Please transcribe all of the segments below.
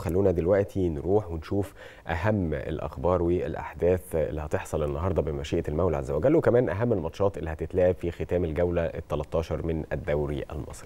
خلونا دلوقتي نروح ونشوف أهم الأخبار والأحداث اللي هتحصل النهاردة بمشيئة المولى عز وجل، وكمان أهم الماتشات اللي هتتلعب في ختام الجولة ال13 من الدوري المصري.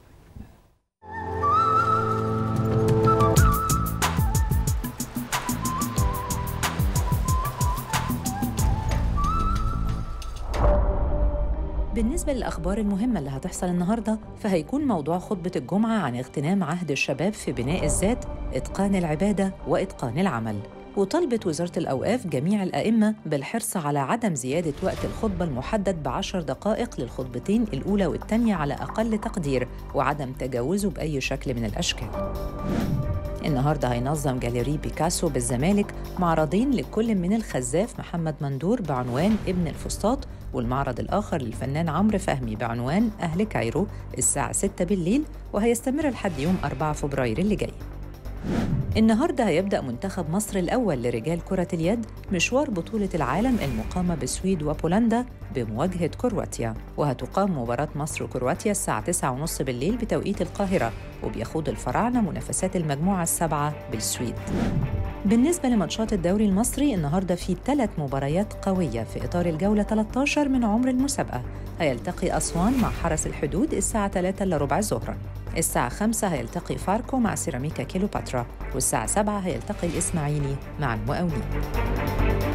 بالنسبة للأخبار المهمة اللي هتحصل النهاردة، فهيكون موضوع خطبة الجمعة عن اغتنام عهد الشباب في بناء الذات، إتقان العبادة وإتقان العمل. وطلبت وزارة الأوقاف جميع الأئمة بالحرص على عدم زيادة وقت الخطبة المحدد ب10 دقائق للخطبتين الأولى والثانية على أقل تقدير، وعدم تجاوزه بأي شكل من الأشكال. النهارده هينظم جاليري بيكاسو بالزمالك معرضين لكل من الخزاف محمد مندور بعنوان ابن الفسطاط، والمعرض الآخر للفنان عمرو فهمي بعنوان أهل كايرو الساعة 6 بالليل، وهيستمر لحد يوم 4 فبراير اللي جاي. النهارده هيبدأ منتخب مصر الأول لرجال كرة اليد مشوار بطولة العالم المقامة بالسويد وبولندا بمواجهة كرواتيا، وهتقام مباراة مصر وكرواتيا الساعة 9:30 بالليل بتوقيت القاهرة، وبيخوض الفراعنة منافسات المجموعة السابعة بالسويد. بالنسبة لماتشات الدوري المصري، النهاردة في 3 مباريات قوية في إطار الجولة 13 من عمر المسابقة. هيلتقي أسوان مع حرس الحدود الساعة 3 إلا ربع ظهراً، الساعة 5 هيلتقي فاركو مع سيراميكا كيلوباترا، والساعة 7 هيلتقي الإسماعيلي مع المقاولين.